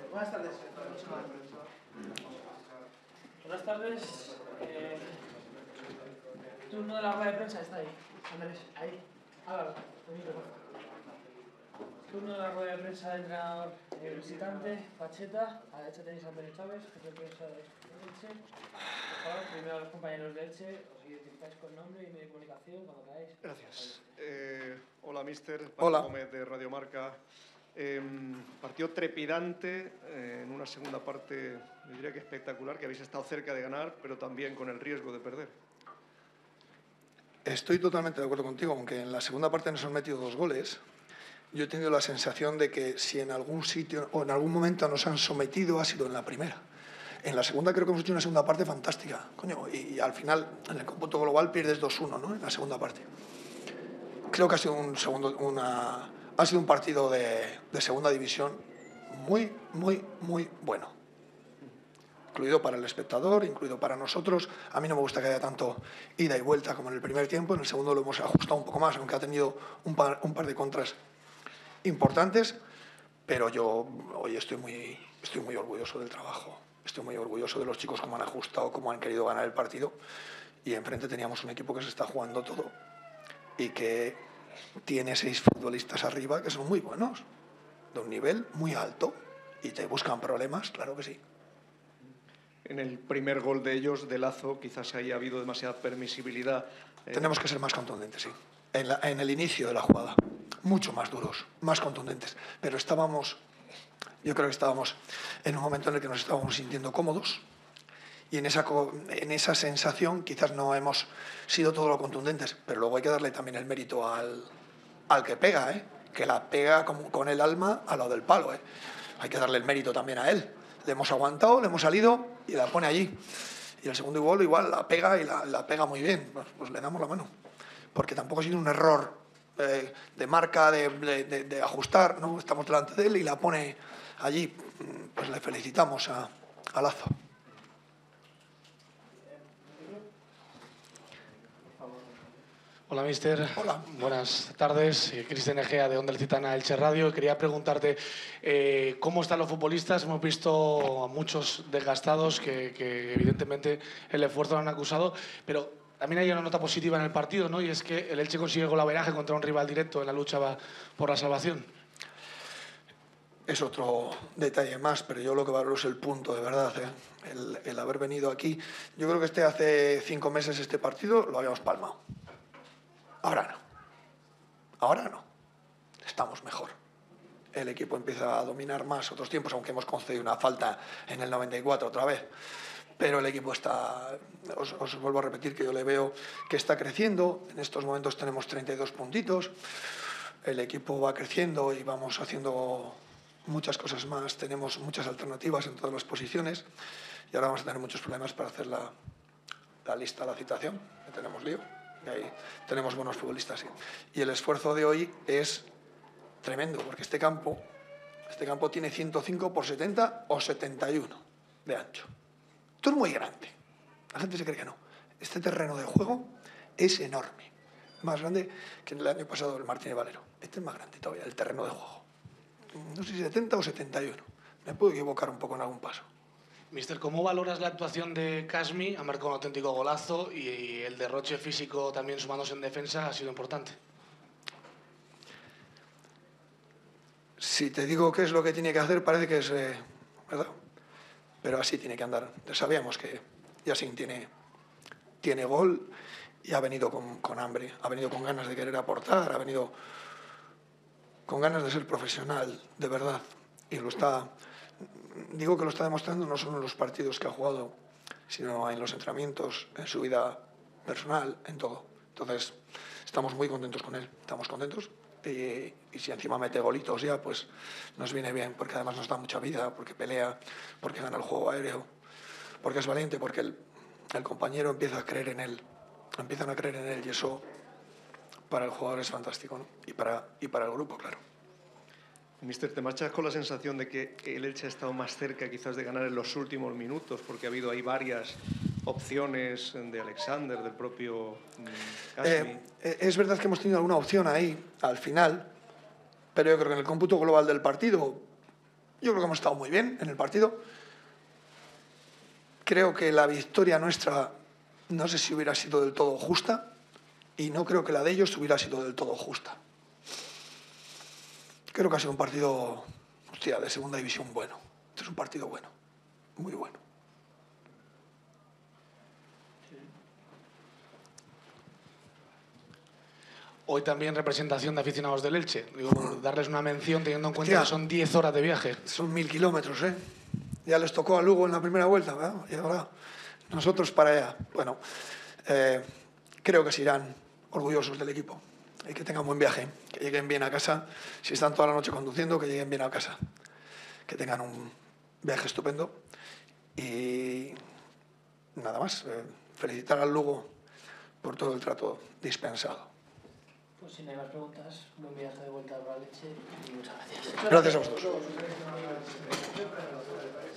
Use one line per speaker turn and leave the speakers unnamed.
Buenas tardes.
Buenas tardes. Turno de la rueda de prensa está ahí. Andrés, ahí. Hágalo. Turno de la rueda de prensa del entrenador visitante, Pacheta. A la derecha tenéis a Antonio Chávez, jefe de prensa de Elche. Por favor, primero a los compañeros de Elche, os identificáis con nombre y medio de comunicación cuando queráis.
Gracias. Hola, míster.
Hola.
Paco Gómez, de Radio Marca. Partido trepidante, en una segunda parte, yo diría que espectacular, que habéis estado cerca de ganar, pero también con el riesgo de perder.
Estoy totalmente de acuerdo contigo, aunque en la segunda parte nos han metido 2 goles. Yo he tenido la sensación de que si en algún sitio o en algún momento nos han sometido ha sido en la primera. En la segunda creo que hemos hecho una segunda parte fantástica, coño, y al final en el cómputo global pierdes 2-1, ¿no? En la segunda parte. Creo que ha sido un partido de segunda división muy bueno. Incluido para el espectador, incluido para nosotros. A mí no me gusta que haya tanto ida y vuelta como en el primer tiempo. En el segundo lo hemos ajustado un poco más, aunque ha tenido un par de contras importantes. Pero yo hoy estoy muy orgulloso del trabajo. Estoy muy orgulloso de los chicos, cómo han ajustado, cómo han querido ganar el partido. Y enfrente teníamos un equipo que se está jugando todo y que tiene 6 futbolistas arriba que son muy buenos, de un nivel muy alto, y te buscan problemas, claro que sí.
En el primer gol de ellos, de Lazo, quizás haya habido demasiada permisibilidad.
Tenemos que ser más contundentes, sí. En el inicio de la jugada, mucho más duros, más contundentes. Pero yo creo que estábamos en un momento en el que nos estábamos sintiendo cómodos, y en esa sensación quizás no hemos sido todo lo contundentes, pero luego hay que darle también el mérito al que pega, que la pega con el alma a lo del palo. Hay que darle el mérito también a él. Le hemos aguantado, le hemos salido y la pone allí. Y el segundo gol igual la pega y la pega muy bien. Pues le damos la mano. Porque tampoco ha sido un error de marca, de ajustar, ¿no? Estamos delante de él y la pone allí. Pues le felicitamos a Lazo.
Hola, míster.
Hola.
Buenas tardes. Cristian Egea, de Onda Licitana, Elche Radio. Quería preguntarte cómo están los futbolistas. Hemos visto a muchos desgastados que evidentemente el esfuerzo lo han acusado, pero también hay una nota positiva en el partido, ¿no? Y es que el Elche consigue golaveraje contra un rival directo en la lucha por la salvación.
Es otro detalle más, pero yo lo que valoro es el punto, de verdad. El haber venido aquí. Yo creo que hace 5 meses este partido lo habíamos palmado. Ahora no. Estamos mejor. El equipo empieza a dominar más otros tiempos, aunque hemos concedido una falta en el 94 otra vez. Pero el equipo está, os vuelvo a repetir que yo le veo que está creciendo. En estos momentos tenemos 32 puntitos. El equipo va creciendo y vamos haciendo muchas cosas más. Tenemos muchas alternativas en todas las posiciones. Y ahora vamos a tener muchos problemas para hacer la lista, la citación. Ya tenemos lío. Y ahí tenemos buenos futbolistas, sí. Y el esfuerzo de hoy es tremendo, porque este campo tiene 105 por 70 o 71 de ancho. Esto es muy grande. La gente se cree que no. Este terreno de juego es enorme. Más grande que en el año pasado el Martínez Valero. Este es más grande todavía, el terreno de juego. No sé si 70 o 71. Me puedo equivocar un poco en algún paso.
Mister, ¿cómo valoras la actuación de Kasmi? Ha marcado un auténtico golazo y el derroche físico también sumándose en defensa ha sido importante.
Si te digo qué es lo que tiene que hacer, parece que es verdad. Pero así tiene que andar. Sabíamos que Yassin tiene gol y ha venido con hambre, ha venido con ganas de querer aportar, ha venido con ganas de ser profesional, de verdad. Y digo que lo está demostrando no solo en los partidos que ha jugado, sino en los entrenamientos, en su vida personal, en todo. Entonces, estamos muy contentos con él, estamos contentos. Y si encima mete golitos ya, pues nos viene bien, porque además nos da mucha vida, porque pelea, porque gana el juego aéreo, porque es valiente, porque el compañero empieza a creer en él, empiezan a creer en él, y eso para el jugador es fantástico, ¿no? Y para el grupo, claro.
Mister, ¿te marchas con la sensación de que el Elche ha estado más cerca quizás de ganar en los últimos minutos? Porque ha habido ahí varias opciones de Alexander, del propio Kasmi.
Es verdad que hemos tenido alguna opción ahí al final, pero yo creo que en el cómputo global del partido Yo creo que hemos estado muy bien en el partido. Creo que la victoria nuestra no sé si hubiera sido del todo justa y no creo que la de ellos hubiera sido del todo justa. Creo que ha sido un partido, hostia, de segunda división bueno. Este es un partido bueno, muy bueno.
Hoy también representación de aficionados del Elche. Digo, darles una mención teniendo en cuenta que son 10 horas de viaje.
Son 1000 kilómetros, ¿eh? Ya les tocó a Lugo en la primera vuelta, ¿verdad? Y ahora nosotros para allá. Bueno, creo que se irán orgullosos del equipo y que tengan buen viaje, que lleguen bien a casa. Si están toda la noche conduciendo, que lleguen bien a casa. Que tengan un viaje estupendo. Y nada más, felicitar al Lugo por todo el trato dispensado.
Pues si no hay más preguntas, buen viaje de vuelta para Leche y muchas gracias.
Gracias a vosotros.